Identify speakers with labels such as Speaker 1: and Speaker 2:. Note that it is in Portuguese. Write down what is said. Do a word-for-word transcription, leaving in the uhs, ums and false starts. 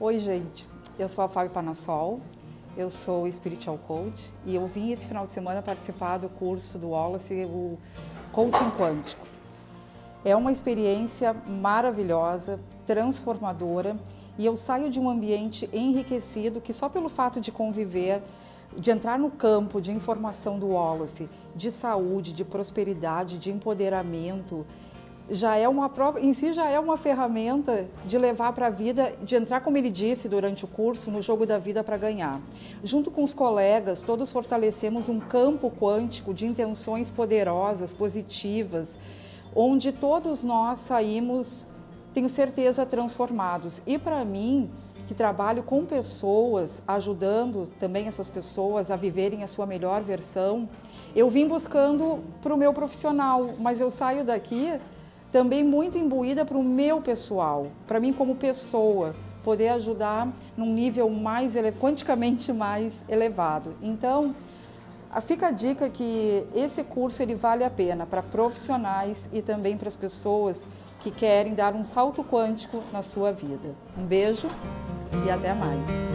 Speaker 1: Oi, gente. Eu sou a Fábio Panassol, eu sou Spiritual Coach e eu vim esse final de semana participar do curso do Wallace, o Coaching Quântico. É uma experiência maravilhosa, transformadora, e eu saio de um ambiente enriquecido que só pelo fato de conviver, de entrar no campo de informação do Wallace, de saúde, de prosperidade, de empoderamento, já é uma própria, em si já é uma ferramenta de levar para a vida, de entrar, como ele disse durante o curso, no jogo da vida para ganhar. Junto com os colegas, todos fortalecemos um campo quântico de intenções poderosas, positivas, onde todos nós saímos, tenho certeza, transformados. E para mim, que trabalho com pessoas, ajudando também essas pessoas a viverem a sua melhor versão, eu vim buscando para o meu profissional, mas eu saio daqui também muito imbuída para o meu pessoal, para mim como pessoa, poder ajudar num nível mais ele... quanticamente mais elevado. Então, fica a dica que esse curso ele vale a pena para profissionais e também para as pessoas que querem dar um salto quântico na sua vida. Um beijo e até mais.